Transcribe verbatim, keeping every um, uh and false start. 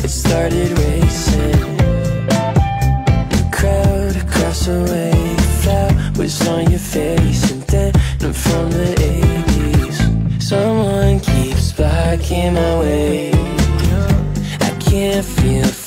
it started racing. Crowd across the way, flowers on your face, and then I'm from the eighties. Someone keeps blocking my way. I can't feel